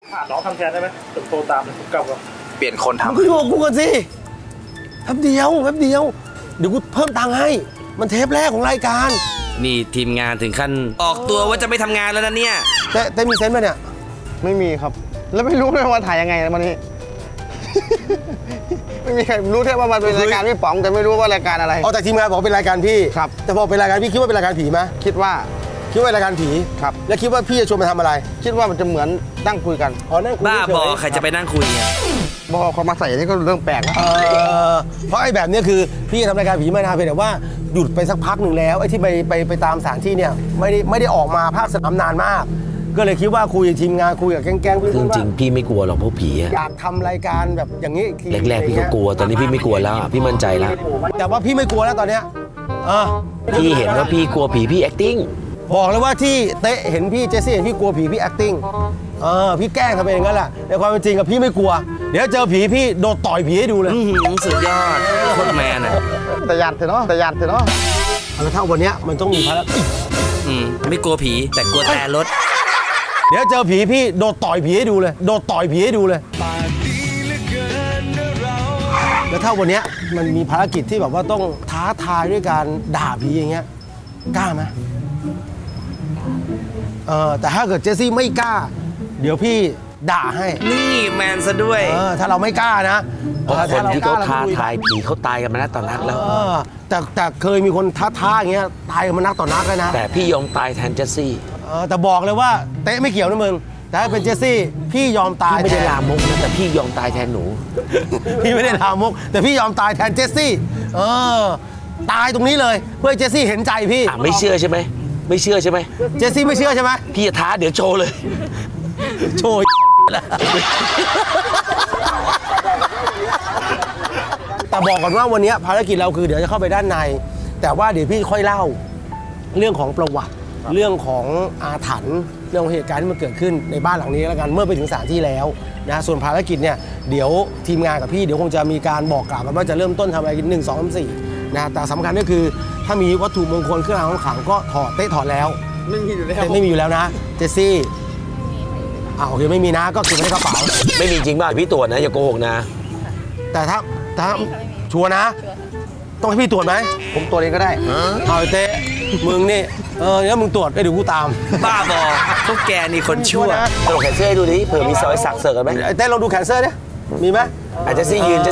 น้องทำแทนได้ไหมถึงโทรตามผมกลับว่าเปลี่ยนคนทำมึงก็อยู่กับกูกันสิแป๊บเดียวเดี๋ยวกูเพิ่มตังค์ให้มันเทปแรกของรายการนี่ทีมงานถึงขั้นออกตัวว่าจะไม่ทำงานแล้วนะเนี่ยแต่มีเซนต์ไหมเนี่ยไม่มีครับแล้วไม่รู้เลยว่าถ่ายยังไงวันนี้ ไม่มีใครรู้แค่ว่ามันเป็นรายการพี่ป๋องแต่ไม่รู้ว่ารายการอะไรแต่ทีมงานบอกเป็นรายการพี่ครับแต่พอเป็นรายการพี่คิดว่าเป็นรายการผีไหมคิดว่ารายการผีครับแล้วคิดว่าพี่จะชวนมาทำอะไรคิดว่ามันจะเหมือนนั่งคุยกันนั่งคุยบ้าบอใครจะไปนั่งคุยบอกเขามาใส่นี่ก็เรื่องแปลกเพราะไอ้แบบนี้คือพี่ทำรายการผีมานานเพียงแต่ว่าหยุดไปสักพักหนึ่งแล้วไอ้ที่ไปตามสถานที่เนี่ยไม่ได้ออกมาภาคสนามนานมากก็เลยคิดว่าคุยกับทีมงานคุยกับแก๊งๆจริงๆพี่ไม่กลัวหรอกพวกผีอยากทำรายการแบบอย่างนี้แรกๆพี่ก็กลัวตอนนี้พี่ไม่กลัวแล้วพี่มั่นใจแล้วแต่ว่าพี่ไม่กลัวแล้วตอนเนี้ยพี่เห็นว่าพี่กลัวผีพี่ acting บอกเลยว่าที่เต๊ะเห็นพี่เจสซี่เห็นพี่กลัวผีพี่ acting พี่แกล้งทำเองงั้นแหละในความเป็นจริงกับพี่ไม่กลัวเดี๋ยวเจอผีพี่โดดต่อยผีให้ดูเลยสุดยอดโคตรแมนแต่ยันเถอะเนาะแล้วถ้าวันนี้มันต้องมีภารกิจไม่กลัวผีแต่กลัวแต่รถเดี๋ยวเจอผีพี่โดดต่อยผีให้ดูเลยแล้วถ้าวันนี้มันมีภารกิจที่แบบว่าต้องท้าทายด้วยการด่าผีอย่างเงี้ยกล้าไหมแต่ถ้าเกิดเจสซี่ไม่กล้าเดี๋ยวพี่ด่าให้นี่แมนซะด้วยถ้าเราไม่กล้านะคนที่เขาท้าทายผีเขาตายกันมานักต่อนักแล้วแต่เคยมีคนท้าอย่างเงี้ยตายกันมานักต่อนักเลยนะแต่พี่ยอมตายแทนเจสซี่แต่บอกเลยว่าเต๊ะไม่เกี่ยวนะมึงแต่ถ้าเป็นเจสซี่พี่ยอมตายไม่ได้ลามกนะแต่พี่ยอมตายแทนหนูพี่ไม่ได้ลามกแต่พี่ยอมตายแทนเจสซี่ตายตรงนี้เลยเพื่อเจสซี่เห็นใจพี่ไม่เชื่อใช่ไหมเจสซี่ไม่เชื่อใช่ไหมพี่จะท้าเดี๋ยวโชว์เลยโชว์แต่บอกก่อนว่าวันนี้ภารกิจเราคือเดี๋ยวจะเข้าไปด้านในแต่ว่าเดี๋ยวพี่ค่อยเล่าเรื่องของประวัติเรื่องของอาถรรพ์เรื่องเหตุการณ์ที่มันเกิดขึ้นในบ้านหลังนี้แล้วกันเมื่อไปถึงสถานที่แล้วนะส่วนภารกิจเนี่ยเดี๋ยวทีมงานกับพี่เดี๋ยวคงจะมีการบอกกล่าวกันว่าจะเริ่มต้นทำอะไร1 2 3 4นะแต่สำคัญก็คือถ้ามีวัตถุมงคลเครื่องรางของขลังก็เต๊ะถอดแล้วไม่มีอยู่แล้วนะเจสซี่โอเคไม่มีนะก็เก็บไว้ในกระเป๋าไม่มีจริงป่ะพี่ตรวจนะอย่าโกหกนะแต่ถ้าชัวร์นะต้องให้พี่ตรวจไหมผมตรวจเองก็ได้เอาเต้มึงนี่แล้วมึงตรวจเดี๋ยวกูตามบ้าบอพวกแกนี่คนชั่วลองแขนเสื้อดูดิเผื่อมีซอยสักเสริมกันไหมเต้ลองดูแขนเสื้อดิมีไหมเจสซี่ยืน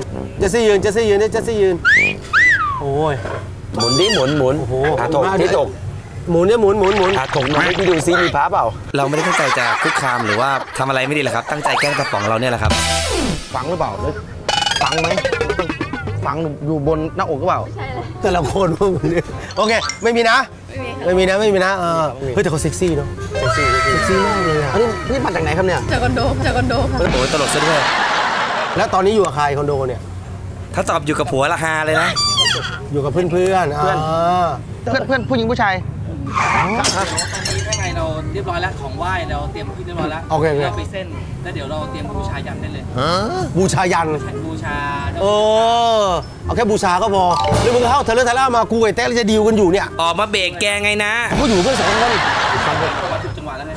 โอ้ยหมุนดิหมุนโอ้โหถกที่ถกหมุนเนี่ยหมุนถกหน่อยพี่ดูซิมีพระเปล่าเราไม่ได้ตั้งใจจะคุกคามหรือว่าทำอะไรไม่ดีหรอกครับตั้งใจแกล้งกระป๋องเราเนี่ยแหละครับฝังหรือเปล่าฝังไหมฝังอยู่บนหน้าอกหรือเปล่าแต่ละคนพวกมึงเนี่ยโอเคไม่มีนะเฮ้ยแต่เขาเซ็กซี่เนาะเซ็กซี่มากเลยอ่ะนี่มาจากไหนครับเนี่ยจากคอนโดค่ะโอ้ยตลกซะด้วยแล้วตอนนี้อยู่กับใครคอนโดเนี่ยถ้าตอบอยู่กับผัวละฮาเลยนะอยู่กับเพื่อนผู้หญิงผู้ชายตอนนี้ข้างในเราเรียบร้อยแล้วของไหว้เราเตรียมที่เรียบร้อยแล้วเราไปเส้นแล้วเดี๋ยวเราเตรียมบูชายันได้เลยบูชายันบูชาเอาแค่บูชาก็พอแล้วมึงเข้าเทเลอร์ไทล่ามากูไอ้เต้จะดีลกันอยู่เนี่ยออกมาเบรกแกไงนะเขาอยู่เพื่อน2 คนมาถึงจังหวะแล้วไง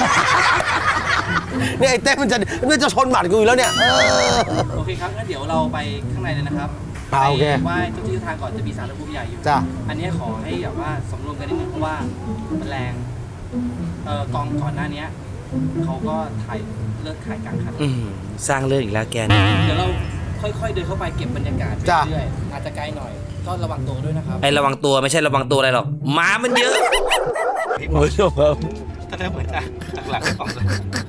เนี่ยไอ้เต้มันจะชนหมัดกูอยู่แล้วเนี่ยโอเคครับงั้นเดี๋ยวเราไปข้างในเลยนะครับโอเคไหว้เจ้าที่ทางก่อนจะมีศาลพระภูมิใหญ่อยู่อันนี้ขอให้แบบว่าสำรวมกันนิดนึงเพราะว่ามันแรงกองก่อนหน้านี้เขาก็เลิกถ่ายกลางคันสร้างเรื่องอีกแล้วแกเดี๋ยวเราค่อยๆเดินเข้าไปเก็บบรรยากาศเรื่อยๆอาจจะไกลหน่อยก็ระวังตัวด้วยนะครับระวังตัวไม่ใช่ระวังตัวอะไรหรอกหมามันเยอะโอ้ยครับถ้าได้เหมือนจะหลังๆออกเลย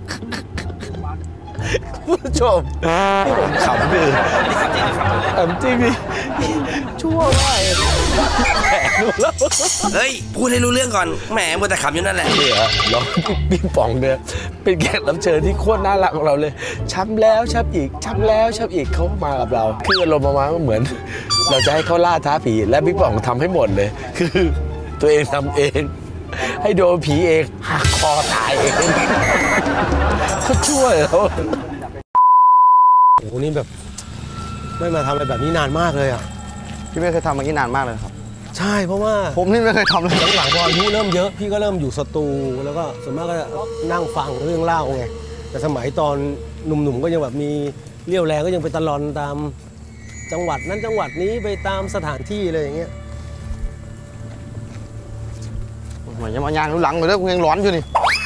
ผู้ชมผมขำดิขำจริงดิชั่วมากแหมดูแล้วเฮ้ยพูดให้รู้เรื่องก่อนแหมมัวแต่ขำอยู่นั่นแหละเนี่ยเราพี่ป๋องเนี่ยเป็นแขกรับเชิญที่โคตรน่ารักของเราเลยช้ำแล้วช้ำอีกช้ำแล้วช้ำอีกเขามากับเราคืออารมณ์ประมาณเหมือนเราจะให้เขาล่าท้าผีและพี่ป๋องทำให้หมดเลยคือตัวเองทำเองให้โดนผีเองหักคอตายเองเขาช่วยเราโอ้โหนี่แบบไม่มาทำอะไรแบบนี้นานมากเลยอ่ะพี่ไม่เคยทำแบบนี้นานมากเลยครับใช่เพราะว่าผมนี่ไม่เคยทำเลยหลังๆพออายุเริ่มเยอะพี่ก็เริ่มอยู่สตูแล้วก็ส่วนมากก็นั่งฟังเรื่องเล่าไงแต่สมัยตอนหนุ่มๆก็ยังแบบมีเรี่ยวแรงก็ยังไปตะลอนตามจังหวัดนั้นจังหวัดนี้ไปตามสถานที่เลยอย่างเงี้ยเหมือนจะมายางรู้หลังเลยแล้วกูยังร้อนอยู่นี่